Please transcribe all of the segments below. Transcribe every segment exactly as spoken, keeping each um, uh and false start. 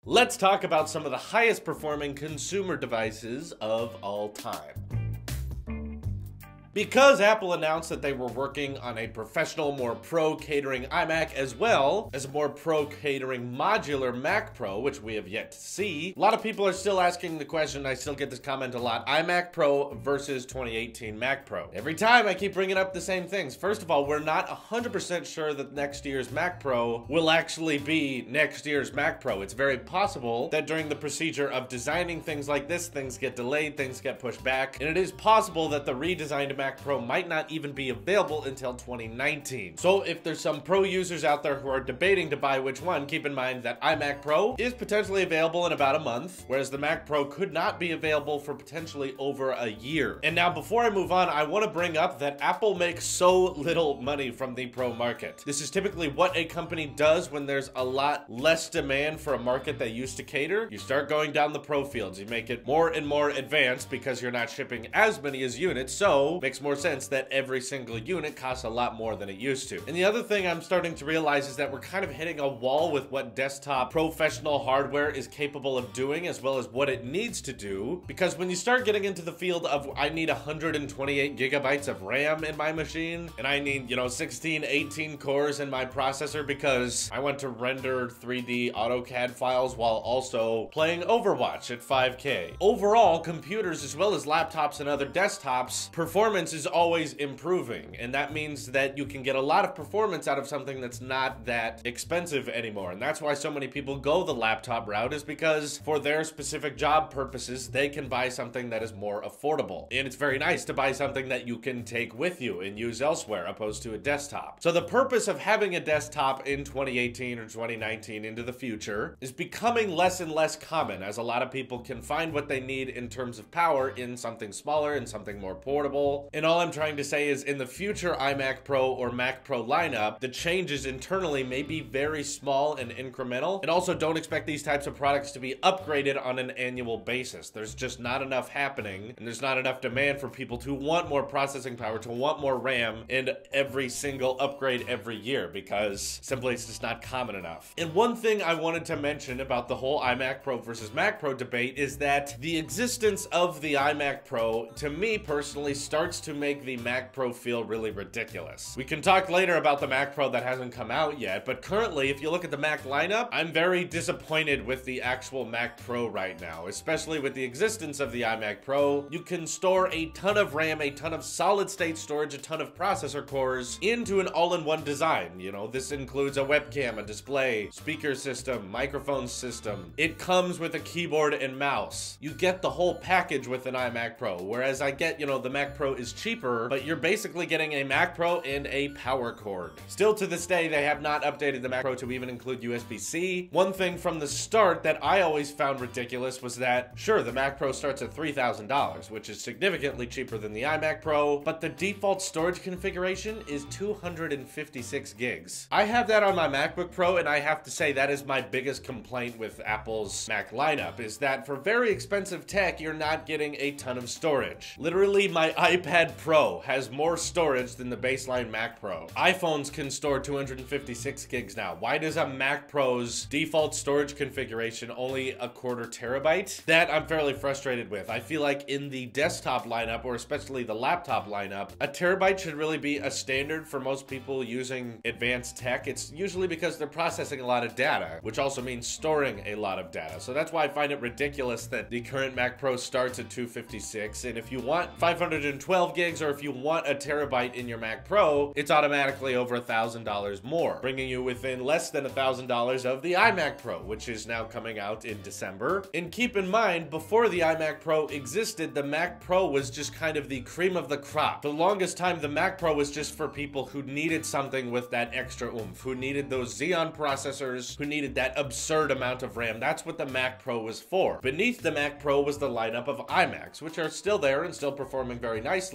Let's talk about some of the highest performing consumer devices of all time. Because Apple announced that they were working on a professional, more pro catering iMac as well as a more pro catering modular Mac Pro, which we have yet to see, a lot of people are still asking the question, I still get this comment a lot, iMac Pro versus twenty eighteen Mac Pro. Every time I keep bringing up the same things. First of all, we're not one hundred percent sure that next year's Mac Pro will actually be next year's Mac Pro. It's very possible that during the procedure of designing things like this, things get delayed, things get pushed back, and it is possible that the redesigned Mac Mac Pro might not even be available until twenty nineteen. So if there's some Pro users out there who are debating to buy which one, keep in mind that iMac Pro is potentially available in about a month, whereas the Mac Pro could not be available for potentially over a year. And now before I move on, I want to bring up that Apple makes so little money from the Pro market. This is typically what a company does when there's a lot less demand for a market they used to cater. You start going down the Pro fields, you make it more and more advanced because you're not shipping as many as units, so it makes more sense that every single unit costs a lot more than it used to. And the other thing I'm starting to realize is that we're kind of hitting a wall with what desktop professional hardware is capable of doing as well as what it needs to do, because when you start getting into the field of I need one hundred twenty-eight gigabytes of RAM in my machine and I need, you know, sixteen, eighteen cores in my processor because I want to render three D AutoCAD files while also playing Overwatch at five K. Overall, computers as well as laptops and other desktops, performance is always improving, and that means that you can get a lot of performance out of something that's not that expensive anymore. And that's why so many people go the laptop route, is because for their specific job purposes they can buy something that is more affordable, and it's very nice to buy something that you can take with you and use elsewhere opposed to a desktop. So the purpose of having a desktop in twenty eighteen or twenty nineteen into the future is becoming less and less common, as a lot of people can find what they need in terms of power in something smaller and something more portable. And all I'm trying to say is in the future iMac Pro or Mac Pro lineup, the changes internally may be very small and incremental, and also don't expect these types of products to be upgraded on an annual basis. There's just not enough happening, and there's not enough demand for people to want more processing power, to want more RAM, and every single upgrade every year, because simply it's just not common enough. And one thing I wanted to mention about the whole iMac Pro versus Mac Pro debate is that the existence of the iMac Pro, to me personally, starts to make the Mac Pro feel really ridiculous. We can talk later about the Mac Pro that hasn't come out yet, but currently, if you look at the Mac lineup, I'm very disappointed with the actual Mac Pro right now, especially with the existence of the iMac Pro. You can store a ton of RAM, a ton of solid state storage, a ton of processor cores into an all-in-one design. You know, this includes a webcam, a display, speaker system, microphone system. It comes with a keyboard and mouse. You get the whole package with an iMac Pro, whereas I get, you know, the Mac Pro is cheaper, but you're basically getting a Mac Pro and a power cord. Still to this day, they have not updated the Mac Pro to even include U S B C. One thing from the start that I always found ridiculous was that, sure, the Mac Pro starts at three thousand dollars, which is significantly cheaper than the iMac Pro, but the default storage configuration is two hundred fifty-six gigs. I have that on my MacBook Pro, and I have to say that is my biggest complaint with Apple's Mac lineup, is that for very expensive tech, you're not getting a ton of storage. Literally, my iPad Pro has more storage than the baseline Mac Pro. iPhones can store two hundred fifty-six gigs now. Why does a Mac Pro's default storage configuration only a quarter terabyte? That I'm fairly frustrated with. I feel like in the desktop lineup, or especially the laptop lineup, a terabyte should really be a standard for most people using advanced tech. It's usually because they're processing a lot of data, which also means storing a lot of data. So that's why I find it ridiculous that the current Mac Pro starts at two hundred fifty-six, and if you want five hundred twelve gigs, or if you want a terabyte in your Mac Pro, it's automatically over a thousand dollars more, bringing you within less than a thousand dollars of the iMac Pro, which is now coming out in December. And keep in mind, before the iMac Pro existed, the Mac Pro was just kind of the cream of the crop. For the longest time, the Mac Pro was just for people who needed something with that extra oomph, who needed those Xeon processors, who needed that absurd amount of RAM. That's what the Mac Pro was for. Beneath the Mac Pro was the lineup of iMacs, which are still there and still performing very nicely.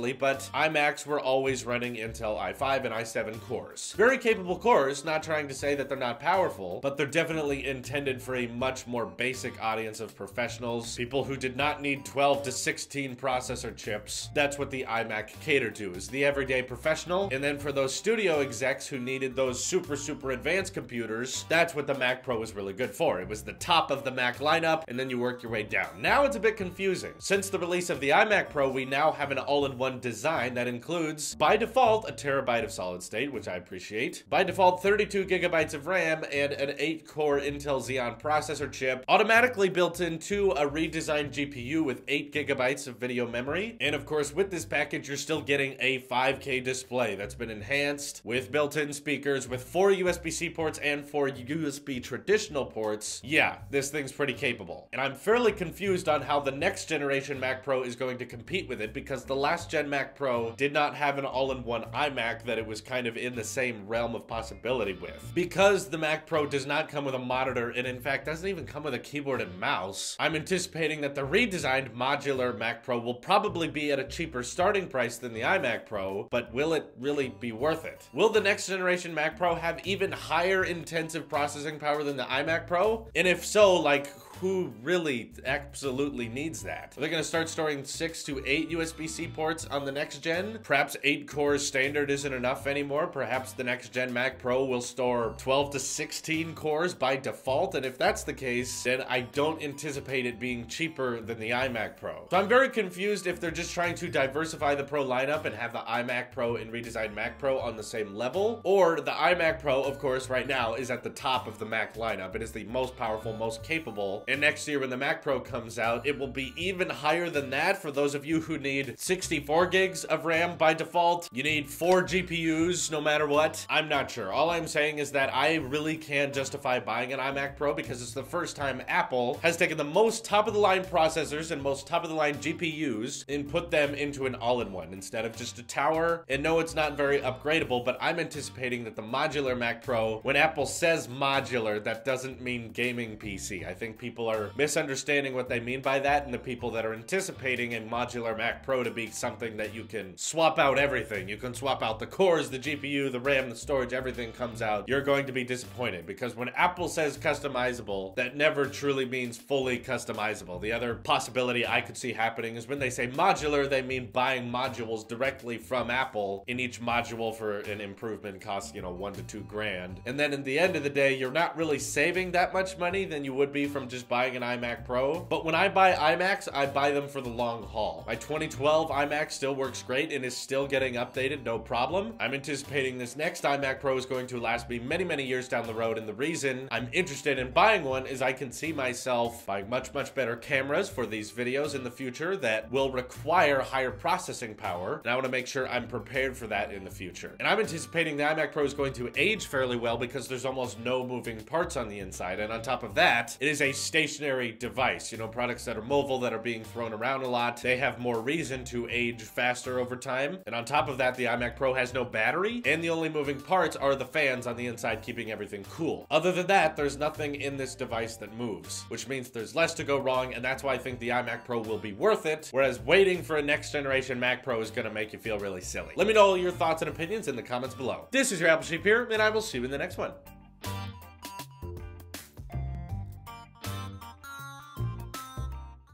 nicely, but iMacs were always running Intel i five and i seven cores. Very capable cores, not trying to say that they're not powerful, but they're definitely intended for a much more basic audience of professionals, people who did not need twelve to sixteen processor chips. That's what the iMac catered to, is the everyday professional. And then for those studio execs who needed those super, super advanced computers, that's what the Mac Pro was really good for. It was the top of the Mac lineup, and then you work your way down. Now it's a bit confusing. Since the release of the iMac Pro, we now have an all-in-one design that includes, by default, a terabyte of solid state, which I appreciate. By default, thirty-two gigabytes of RAM and an eight core Intel Xeon processor chip, automatically built into a redesigned G P U with eight gigabytes of video memory. And of course, with this package, you're still getting a five K display that's been enhanced with built-in speakers, with four U S B C ports and four U S B traditional ports. Yeah, this thing's pretty capable. And I'm fairly confused on how the next generation Mac Pro is going to compete with it, because the last gen Mac Pro did not have an all-in-one iMac that it was kind of in the same realm of possibility with. Because the Mac Pro does not come with a monitor, and in fact doesn't even come with a keyboard and mouse, I'm anticipating that the redesigned modular Mac Pro will probably be at a cheaper starting price than the iMac Pro, but will it really be worth it? Will the next generation Mac Pro have even higher intensive processing power than the iMac Pro? And if so, like, who really absolutely needs that? Are they gonna start storing six to eight U S B C ports on the next gen? Perhaps eight cores standard isn't enough anymore. Perhaps the next gen Mac Pro will store twelve to sixteen cores by default. And if that's the case, then I don't anticipate it being cheaper than the iMac Pro. So I'm very confused if they're just trying to diversify the Pro lineup and have the iMac Pro and redesigned Mac Pro on the same level, or the iMac Pro, of course, right now is at the top of the Mac lineup. It is the most powerful, most capable. And next year when the Mac Pro comes out, it will be even higher than that for those of you who need sixty-four gigs of RAM by default. You need four G P Us no matter what. I'm not sure. All I'm saying is that I really can't justify buying an iMac Pro because it's the first time Apple has taken the most top-of-the-line processors and most top-of-the-line G P Us and put them into an all-in-one instead of just a tower. And no, it's not very upgradable, but I'm anticipating that the modular Mac Pro, when Apple says modular, that doesn't mean gaming P C. I think people are misunderstanding what they mean by that, and the people that are anticipating a modular Mac Pro to be something that you can swap out everything. You can swap out the cores, the G P U, the RAM, the storage, everything comes out. You're going to be disappointed, because when Apple says customizable, that never truly means fully customizable. The other possibility I could see happening is when they say modular, they mean buying modules directly from Apple, and each module for an improvement costs, you know, one to two grand. And then in the end of the day, you're not really saving that much money than you would be from just buying an iMac Pro. But when I buy iMacs, I buy them for the long haul. My twenty twelve iMac still works great and is still getting updated, no problem. I'm anticipating this next iMac Pro is going to last me many, many years down the road, and the reason I'm interested in buying one is I can see myself buying much, much better cameras for these videos in the future that will require higher processing power, and I want to make sure I'm prepared for that in the future. And I'm anticipating the iMac Pro is going to age fairly well because there's almost no moving parts on the inside, and on top of that, it is a stationary device. You know, products that are mobile, that are being thrown around a lot, they have more reason to age faster over time. And on top of that, the iMac Pro has no battery, and the only moving parts are the fans on the inside keeping everything cool. Other than that, there's nothing in this device that moves, which means there's less to go wrong, and that's why I think the iMac Pro will be worth it, whereas waiting for a next generation Mac Pro is gonna make you feel really silly. Let me know all your thoughts and opinions in the comments below. This is your Apple Sheep here, and I will see you in the next one.